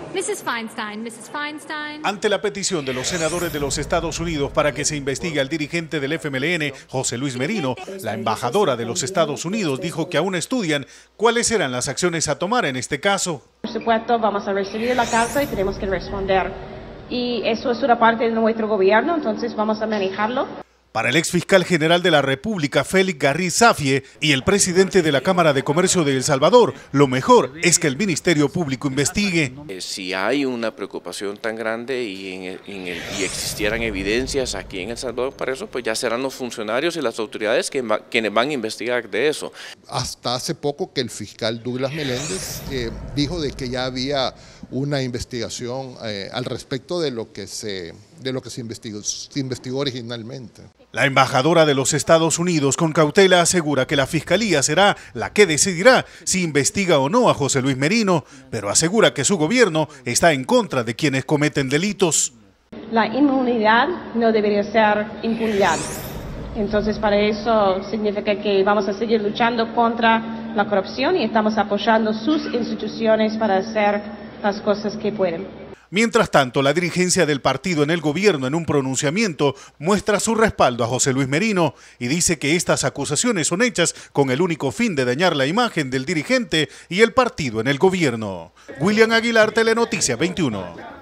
Mrs. Feinstein, Mrs. Feinstein. Ante la petición de los senadores de los Estados Unidos para que se investigue al dirigente del FMLN, José Luis Merino, la embajadora de los Estados Unidos dijo que aún estudian cuáles serán las acciones a tomar en este caso. Por supuesto, vamos a recibir la carta y tenemos que responder. Y eso es una parte de nuestro gobierno, entonces vamos a manejarlo. Para el exfiscal general de la República, Félix Garriz Safie, y el presidente de la Cámara de Comercio de El Salvador, lo mejor es que el Ministerio Público investigue. Si hay una preocupación tan grande y existieran evidencias aquí en El Salvador para eso, pues ya serán los funcionarios y las autoridades quienes van a investigar de eso. Hasta hace poco que el fiscal Douglas Meléndez dijo de que ya había una investigación al respecto de lo que se investigó originalmente. La embajadora de los Estados Unidos con cautela asegura que la Fiscalía será la que decidirá si investiga o no a José Luis Merino, pero asegura que su gobierno está en contra de quienes cometen delitos. La inmunidad no debería ser impunidad. Entonces, para eso significa que vamos a seguir luchando contra la corrupción y estamos apoyando sus instituciones para hacer las cosas que pueden. Mientras tanto, la dirigencia del partido en el gobierno en un pronunciamiento muestra su respaldo a José Luis Merino y dice que estas acusaciones son hechas con el único fin de dañar la imagen del dirigente y el partido en el gobierno. William Aguilar, Telenoticias 21.